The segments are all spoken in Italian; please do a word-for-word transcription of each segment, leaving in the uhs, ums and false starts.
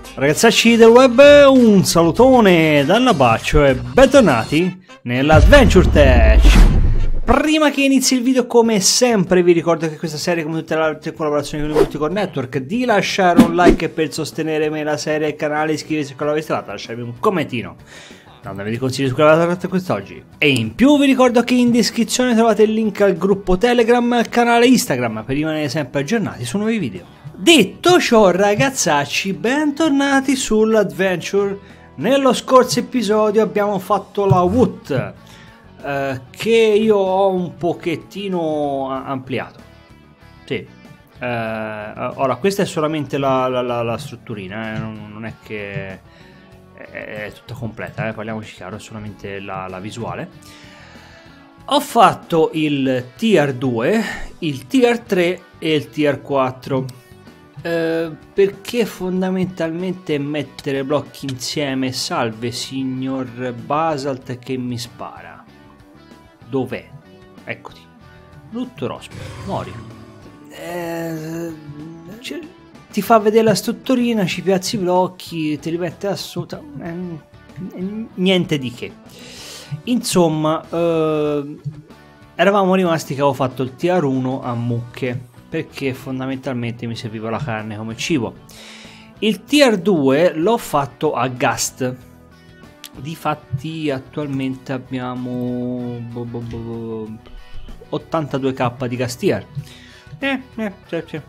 Ragazzacci del web, un salutone dall'Abaccio e bentornati nell'Adventure Tech. Prima che inizi il video, come sempre vi ricordo che questa serie, come tutte le altre collaborazioni con il Multicore Network, di lasciare un like per sostenere me, la serie e il canale, iscriversi se non l'avete fatto, lasciarmi un commentino, dandomi dei consigli su quello che avete fatto quest'oggi. E in più vi ricordo che in descrizione trovate il link al gruppo Telegram e al canale Instagram per rimanere sempre aggiornati su nuovi video. Detto ciò, ragazzacci, bentornati sull'Adventure. Nello scorso episodio abbiamo fatto la W O T, eh, che io ho un pochettino ampliato. Sì. Eh, ora, questa è solamente la, la, la, la strutturina, eh, non, non è che è tutta completa, eh, parliamoci chiaro, è solamente la, la visuale. Ho fatto il tier due, il tier tre e il tier quattro. Uh, perché fondamentalmente mettere blocchi insieme. Salve signor Basalt che mi spara. Dov'è? Eccoti. Brutto rospo, muori. Eh, cioè, ti fa vedere la strutturina, ci piazzi i blocchi, te li mette assolutamente eh, niente di che. Insomma, uh, eravamo rimasti che avevo fatto il tier uno a mucche, perché fondamentalmente mi serviva la carne come cibo. Il tier due l'ho fatto a Gast. Difatti attualmente abbiamo ottantadue k di Gas tier. Eh, eh, cioè, cioè.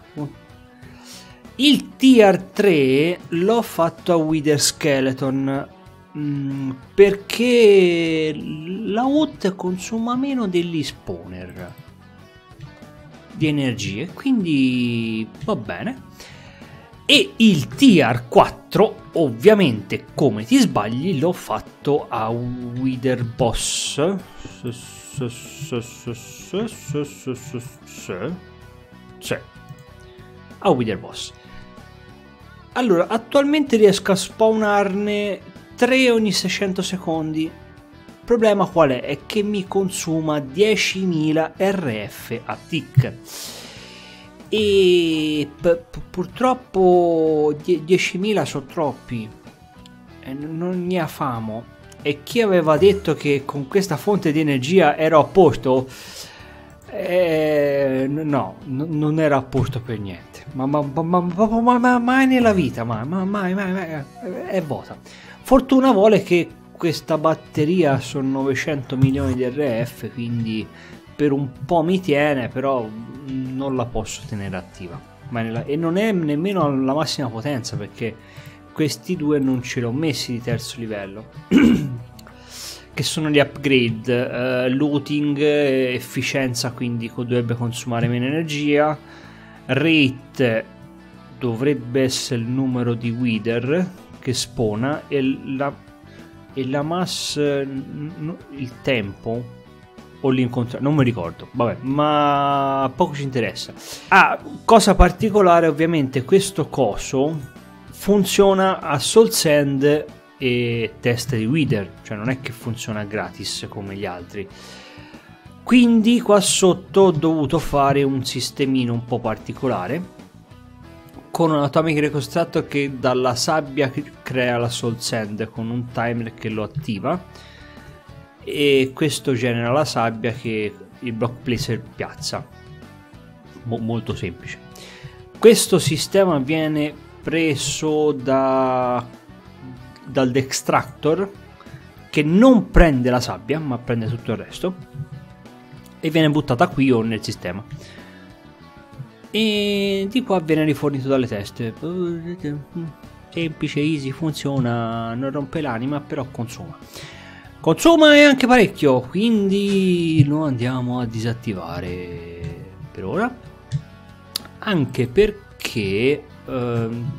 Il tier tre l'ho fatto a Wither Skeleton, mh, perché la W O T consuma meno degli spawner di energie, quindi va bene. E il tier quattro, ovviamente come ti sbagli, l'ho fatto a Wither Boss. Sì, a Wither Boss. Allora, attualmente riesco a spawnarne tre ogni seicento secondi. Il problema qual è? È che mi consuma diecimila R F a tick e purtroppo diecimila sono troppi e non ne ha famo. E chi aveva detto che con questa fonte di energia ero a posto, eh, no, n- non era a posto per niente, ma, ma, ma, ma, ma, ma mai nella vita, mai, mai, mai, mai, mai, è vuota. Fortuna vuole che questa batteria sono novecento milioni di R F, quindi per un po' mi tiene, però non la posso tenere attiva. Ma nella... E non è nemmeno alla massima potenza, perché questi due non ce li ho messi di terzo livello, che sono gli upgrade, uh, looting, efficienza, quindi dovrebbe consumare meno energia, rate dovrebbe essere il numero di wither che spawna, e la e la mass, il tempo o l'incontro, non mi ricordo, vabbè, ma poco ci interessa. Ah, cosa particolare, ovviamente questo coso funziona a Soul Sand e teste di Wither, cioè non è che funziona gratis come gli altri. Quindi qua sotto ho dovuto fare un sistemino un po' particolare con un Atomic Reconstructor che dalla sabbia crea la Soul Sand con un timer che lo attiva, e questo genera la sabbia che il block placer piazza. Mo- molto semplice. Questo sistema viene preso da dal Dextractor, che non prende la sabbia ma prende tutto il resto e viene buttata qui o nel sistema, e di qua viene rifornito dalle teste. Semplice, easy, funziona, non rompe l'anima, però consuma consuma e anche parecchio, quindi lo andiamo a disattivare per ora, anche perché ehm,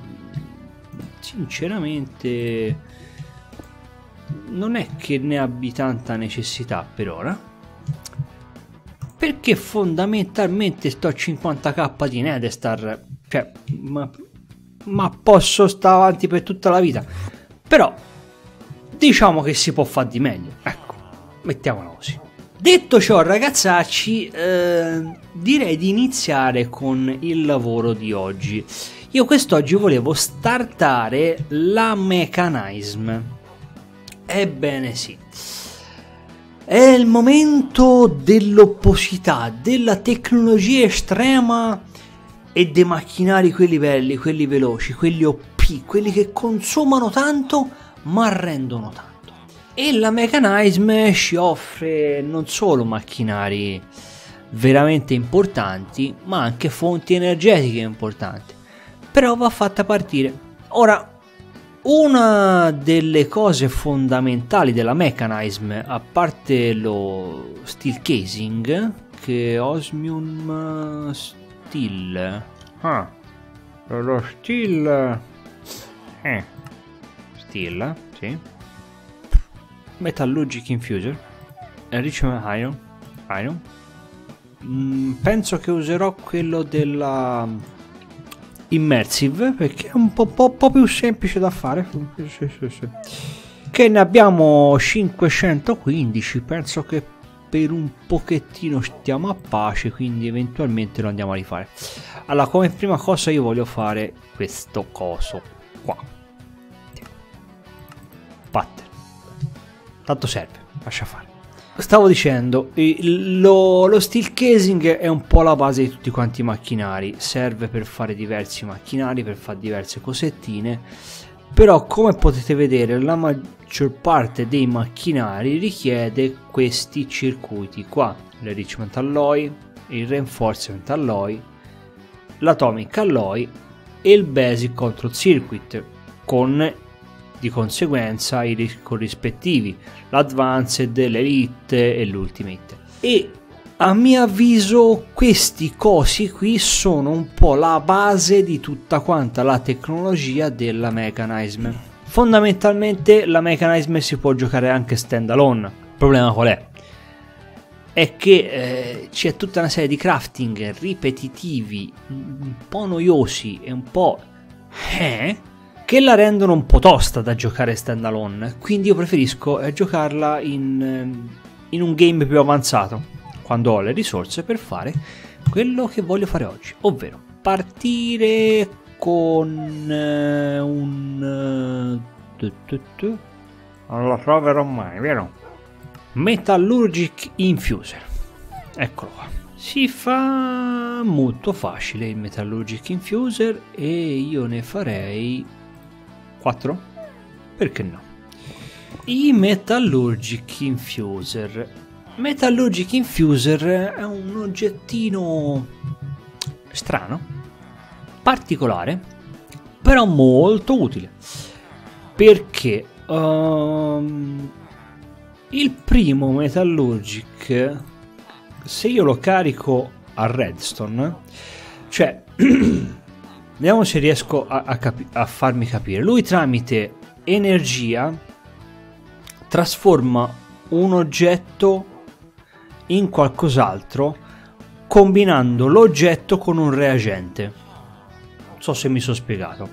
sinceramente non è che ne abbia tanta necessità per ora, perché fondamentalmente sto a cinquanta k di Nether, cioè, ma, ma posso stare avanti per tutta la vita, però diciamo che si può fare di meglio, ecco, mettiamola così. Detto ciò, ragazzacci, eh, direi di iniziare con il lavoro di oggi. Io quest'oggi volevo startare la Mekanism. Ebbene sì. È il momento dell'opposità, della tecnologia estrema e dei macchinari quelli belli, quelli veloci, quelli O P, quelli che consumano tanto ma rendono tanto. E la Mekanism ci offre non solo macchinari veramente importanti, ma anche fonti energetiche importanti. Però va fatta partire. Ora, una delle cose fondamentali della Mekanism, a parte lo steel casing, che Osmium Steel, ah, lo steel, eh, steel, sì, Metallurgic Infuser, Enrichment Iron, Iron, mm, penso che userò quello della Immersive, perché è un po', po', po' più semplice da fare. Sì, sì, sì. Che ne abbiamo cinquecentoquindici, penso che per un pochettino stiamo a pace, quindi eventualmente lo andiamo a rifare. Allora, come prima cosa io voglio fare questo coso qua, pattern, tanto serve, lascia fare. Stavo dicendo, lo, lo steel casing è un po' la base di tutti quanti i macchinari, serve per fare diversi macchinari, per fare diverse cosettine, però come potete vedere la maggior parte dei macchinari richiede questi circuiti qua, l'enrichment alloy, il reinforcement alloy, l'atomic alloy e il basic control circuit, con di conseguenza i corrispettivi, l'advanced, l'elite e l'ultimate. E a mio avviso questi cosi qui sono un po' la base di tutta quanta la tecnologia della Mekanism. Fondamentalmente la Mekanism si può giocare anche stand alone. Il problema qual è? È che eh, c'è tutta una serie di crafting ripetitivi, un po' noiosi e un po' eh, che la rendono un po' tosta da giocare stand alone, quindi io preferisco eh, giocarla in, in un game più avanzato, quando ho le risorse per fare quello che voglio fare oggi, ovvero partire con eh, un uh, tu, tu, tu. Non lo troverò mai, vero? Metallurgic Infuser, eccolo qua. Si fa molto facile il Metallurgic Infuser e io ne farei quattro? Perché no? I Metallurgic Infuser. Metallurgic Infuser è un oggettino strano, particolare, però molto utile. Perché um, il primo Metallurgic, se io lo carico a redstone, cioè vediamo se riesco a, a, capi- a farmi capire. Lui tramite energia trasforma un oggetto in qualcos'altro combinando l'oggetto con un reagente. Non so se mi sono spiegato.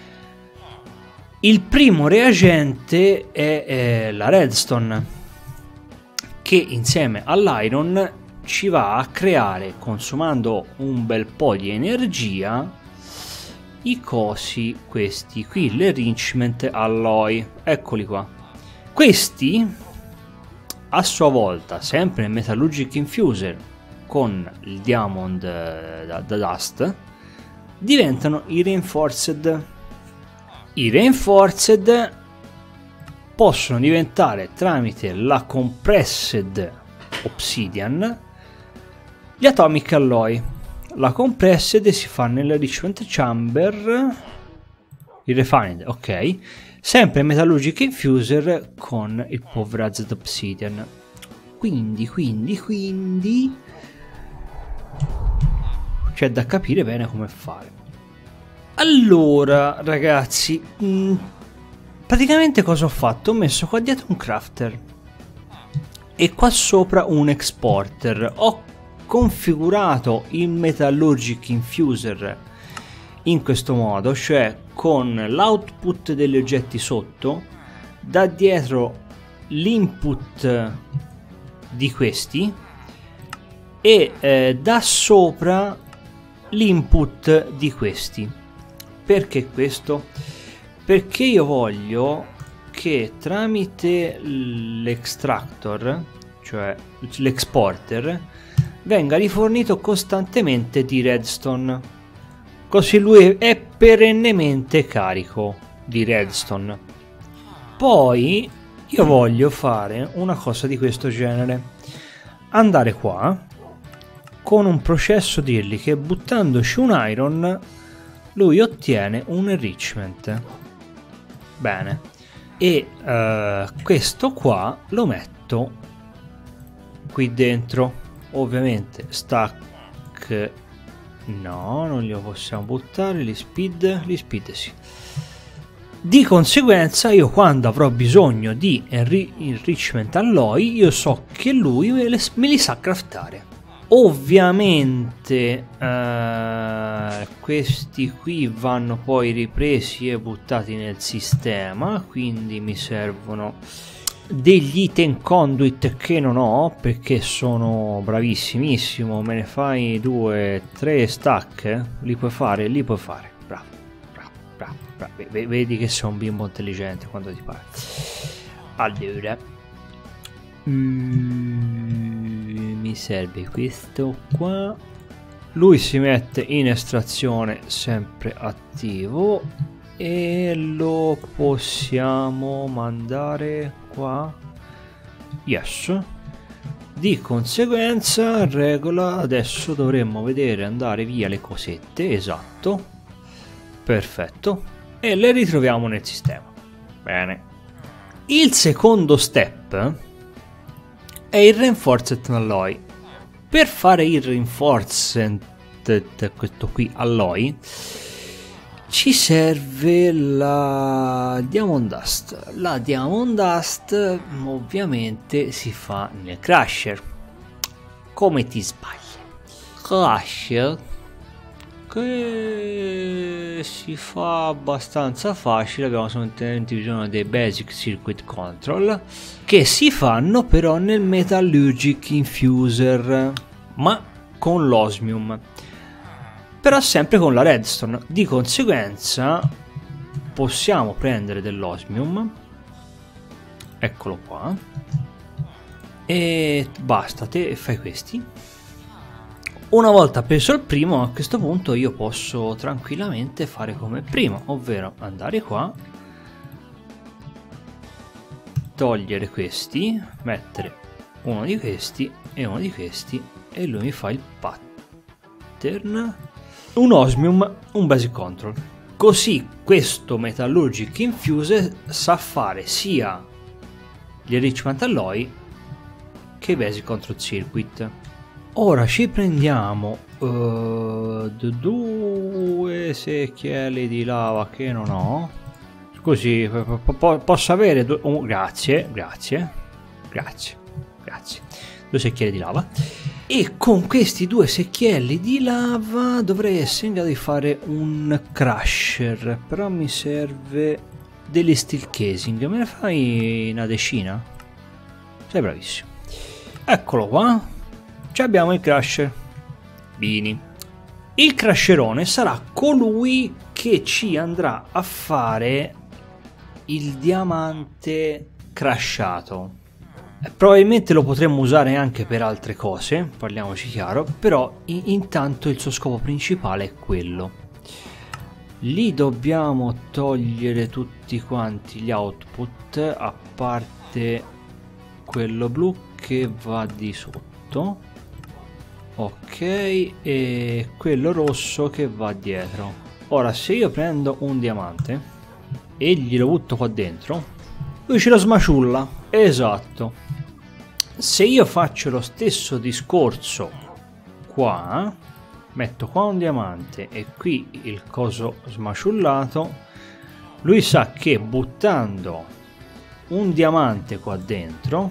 Il primo reagente è, è la redstone, che insieme all'iron ci va a creare, consumando un bel po' di energia, i cosi questi qui, l'enrichment alloy, eccoli qua. Questi a sua volta, sempre nel Metallurgic Infuser con il diamond da, da dust, diventano i reinforced. I reinforced possono diventare, tramite la compressed obsidian, gli atomic alloy. La compressed si fa nell'enrichment chamber, il refined, ok, sempre Metallurgic Infuser con il pulverized obsidian. Quindi, quindi, quindi c'è da capire bene come fare. Allora, ragazzi, mh, praticamente cosa ho fatto? Ho messo qua dietro un crafter e qua sopra un exporter. Ho configurato il Metallurgic Infuser in questo modo, cioè con l'output degli oggetti sotto, da dietro l'input di questi e eh, da sopra l'input di questi. Perché questo? Perché io voglio che tramite l'extractor, cioè l'exporter, venga rifornito costantemente di redstone, così lui è perennemente carico di redstone. Poi io voglio fare una cosa di questo genere: andare qua con un processo, dirgli che buttandoci un iron lui ottiene un enrichment. Bene, e uh, questo qua lo metto qui dentro. Ovviamente stack no, non li possiamo buttare, li speed, li speed sì. Di conseguenza io quando avrò bisogno di enri enrichment alloy, io so che lui me, le, me li sa craftare. Ovviamente eh, questi qui vanno poi ripresi e buttati nel sistema, quindi mi servono degli item conduit che non ho perché sono bravissimissimo. Me ne fai due, tre stack, li puoi fare, li puoi fare. Bravo, bravo, bravo, bravo. Vedi che sei un bimbo intelligente quando ti pare. Allora mm, mi serve questo qua. Lui si mette in estrazione sempre attivo e lo possiamo mandare qua. Yes. Di conseguenza regola, adesso dovremmo vedere andare via le cosette. Esatto, perfetto, e le ritroviamo nel sistema. Bene, il secondo step è il reinforced alloy. Per fare il reinforced, questo qui alloy, ci serve la Diamond Dust. La Diamond Dust ovviamente si fa nel Crusher. Come ti sbagli? Crusher che si fa abbastanza facile. Abbiamo solamente bisogno dei Basic Circuit Control, che si fanno però nel Metallurgic Infuser, ma con l'osmium, però sempre con la redstone. Di conseguenza possiamo prendere dell'osmium, eccolo qua, e basta, te fai questi. Una volta preso il primo, a questo punto io posso tranquillamente fare come prima, ovvero andare qua, togliere questi, mettere uno di questi e uno di questi, e lui mi fa il pattern, un osmium, un basic control. Così questo Metallurgic Infuser sa fare sia gli enrichment alloy che i basic control circuit. Ora ci prendiamo uh, due secchielli di lava che non ho, così po posso avere due, oh, grazie, grazie, grazie, grazie, due secchielli di lava. E con questi due secchielli di lava dovrei essere in grado di fare un crusher, però mi serve delle steel casing. Me ne fai una decina? Sei bravissimo. Eccolo qua, ci abbiamo il crusher. Bini. Il crusherone sarà colui che ci andrà a fare il diamante crushato. Probabilmente lo potremmo usare anche per altre cose, parliamoci chiaro, però in intanto il suo scopo principale è quello. Lì dobbiamo togliere tutti quanti gli output, a parte quello blu che va di sotto, ok, e quello rosso che va dietro. Ora, se io prendo un diamante e glielo butto qua dentro, lui ce lo smaciulla. Esatto. Se io faccio lo stesso discorso qua, metto qua un diamante e qui il coso smaciullato, lui sa che buttando un diamante qua dentro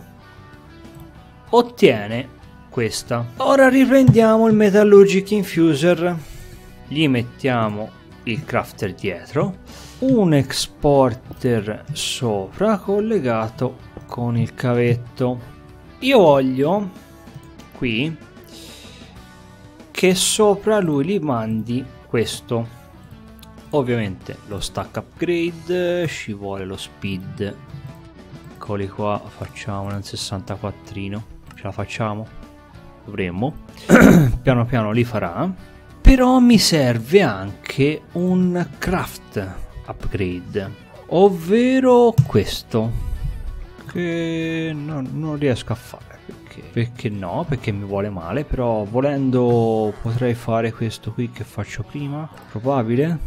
ottiene questa. Ora riprendiamo il Metallurgic Infuser, gli mettiamo il crafter dietro, un exporter sopra collegato con il cavetto. Io voglio qui che sopra lui gli mandi questo, Ovviamente lo stack upgrade, ci vuole lo speed. Eccoli qua, facciamo un sessantaquattrino. Ce la facciamo? Dovremmo. Piano piano li farà. Però mi serve anche un craft upgrade, ovvero questo, che non, non riesco a fare. Perché? Perché no? Perché mi vuole male. Però volendo potrei fare questo qui che faccio prima. Probabile.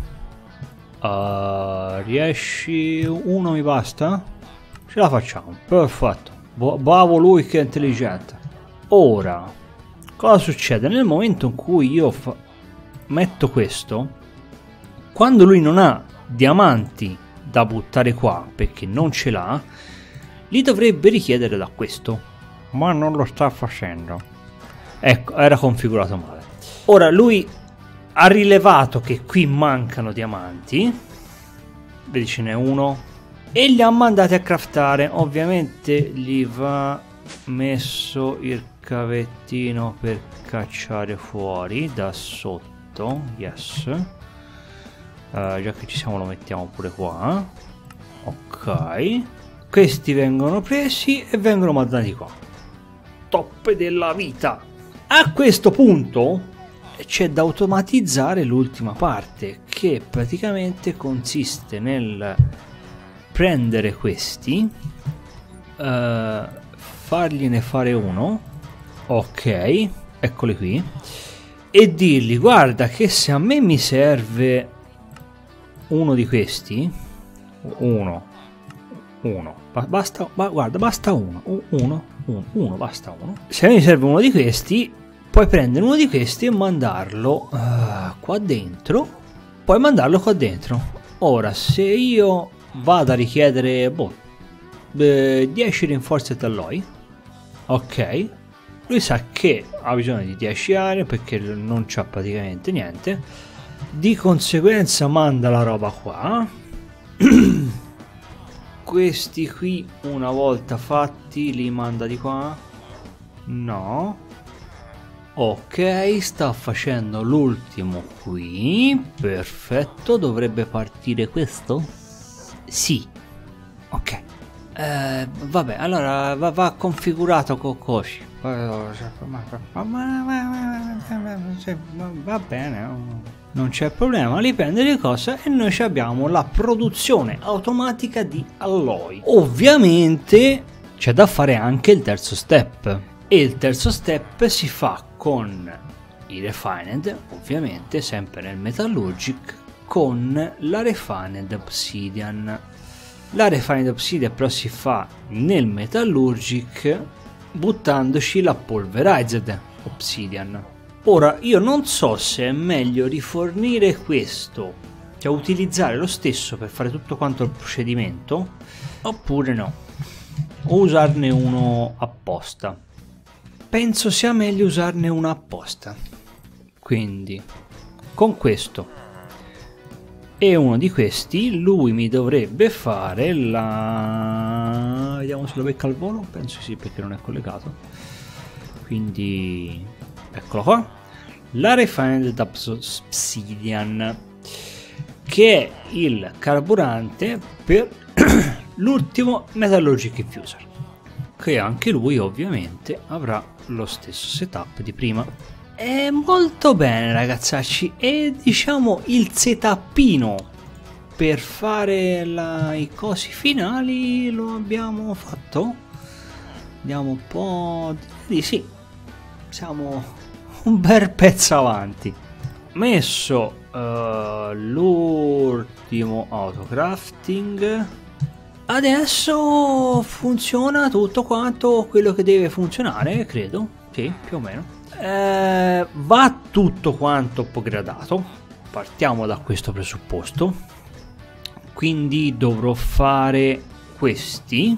Uh, riesci? Uno mi basta? Ce la facciamo. Perfetto. Bravo lui che è intelligente. Ora, cosa succede? Nel momento in cui io fa metto questo, quando lui non ha diamanti da buttare qua, perché non ce l'ha, li dovrebbe richiedere da questo, ma non lo sta facendo. Ecco, era configurato male. Ora lui ha rilevato che qui mancano diamanti, vedi ce n'è uno, e li ha mandati a craftare. Ovviamente gli va messo il cavettino per cacciare fuori da sotto. Yes, uh, già che ci siamo lo mettiamo pure qua. Ok, questi vengono presi e vengono mandati qua. Top della vita. A questo punto c'è da automatizzare l'ultima parte, che praticamente consiste nel prendere questi, uh, fargliene fare uno, ok, eccoli qui, e dirgli guarda che se a me mi serve uno di questi, uno, uno, basta, ma guarda, basta uno, uno, uno, uno, basta uno, se a me mi serve uno di questi, puoi prendere uno di questi e mandarlo uh, qua dentro, puoi mandarlo qua dentro. Ora se io vado a richiedere boh, eh, dieci rinforzi alloy, ok, lui sa che ha bisogno di dieci aree perché non c'ha praticamente niente, di conseguenza manda la roba qua. Questi qui una volta fatti li manda di qua? No. Ok, sta facendo l'ultimo qui, perfetto, dovrebbe partire questo? Sì. Ok. Eh, vabbè, allora va, va configurato con così. Va bene, non c'è problema, li prende le cose e noi abbiamo la produzione automatica di alloy. Ovviamente c'è da fare anche il terzo step, e il terzo step si fa con i refined, ovviamente sempre nel metallurgic, con la refined obsidian. La refined obsidian però si fa nel metallurgic buttandoci la pulverized obsidian. Ora io non so se è meglio rifornire questo, cioè utilizzare lo stesso per fare tutto quanto il procedimento, oppure no, o usarne uno apposta. Penso sia meglio usarne uno apposta, quindi con questo e uno di questi lui mi dovrebbe fare la... vediamo se lo becca al volo, penso sì perché non è collegato, quindi eccolo qua, la refined obsidian, che è il carburante per l'ultimo metallurgic infuser, che anche lui ovviamente avrà lo stesso setup di prima. È molto bene ragazzacci, e diciamo il setupino per fare la, i cosi finali lo abbiamo fatto. Andiamo un po' di sì, siamo un bel pezzo avanti. Messo uh, l'ultimo autocrafting, adesso funziona tutto quanto quello che deve funzionare, credo, sì, più o meno. Eh, va tutto quanto upgradato, partiamo da questo presupposto, quindi dovrò fare questi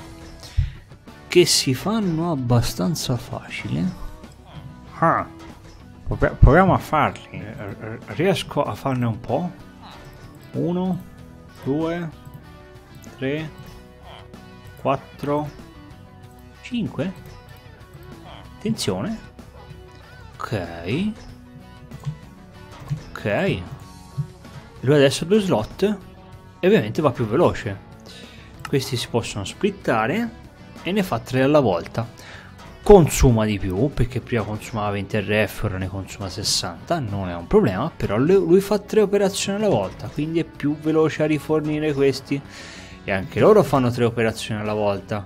che si fanno abbastanza facile. Ah, proviamo a farli, riesco a farne un po', uno, due, tre, quattro, cinque, attenzione. Ok, ok, lui adesso ha due slot e ovviamente va più veloce. Questi si possono splittare e ne fa tre alla volta. Consuma di più, perché prima consumava venti R F, ora ne consuma sessanta, non è un problema, però lui fa tre operazioni alla volta, quindi è più veloce a rifornire questi. E anche loro fanno tre operazioni alla volta.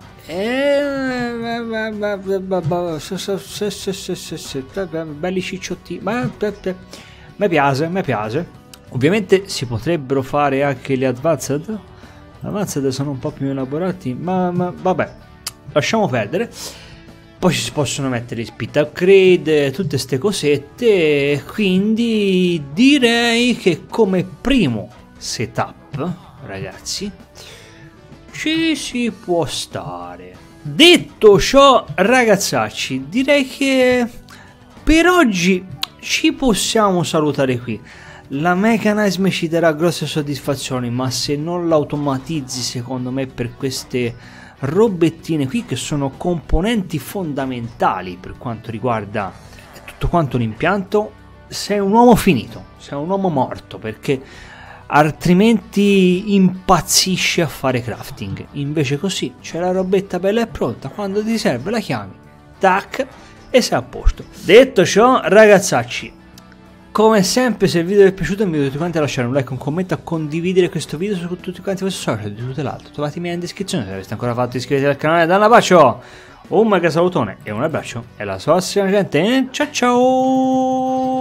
Belli cicciotti. Mi piace, mi piace. Ovviamente si potrebbero fare anche gli advanced. Gli advanced sono un po' più elaborati, ma, ma vabbè, lasciamo perdere. Poi ci si possono mettere gli speed upgrade, tutte ste cosette. Quindi direi che come primo setup, ragazzi, ci si può stare. Detto ciò, ragazzacci, direi che per oggi ci possiamo salutare qui. La Mekanism ci darà grosse soddisfazioni, ma se non l'automatizzi, secondo me, per queste robettine qui, che sono componenti fondamentali per quanto riguarda tutto quanto l'impianto, sei un uomo finito, sei un uomo morto, perché altrimenti impazzisce a fare crafting. Invece così c'è la robetta bella e pronta, quando ti serve la chiami, tac, e sei a posto. Detto ciò, ragazzacci, come sempre, se il video vi è piaciuto, invito tutti quanti a lasciare un like, un commento, a condividere questo video su tutti quanti i vostri social, di tutto l'altro. Trovatemi in descrizione, se aveste ancora fatto iscrivetevi al canale, da un bacio, un mega salutone e un abbraccio, e alla prossima gente, ciao ciao!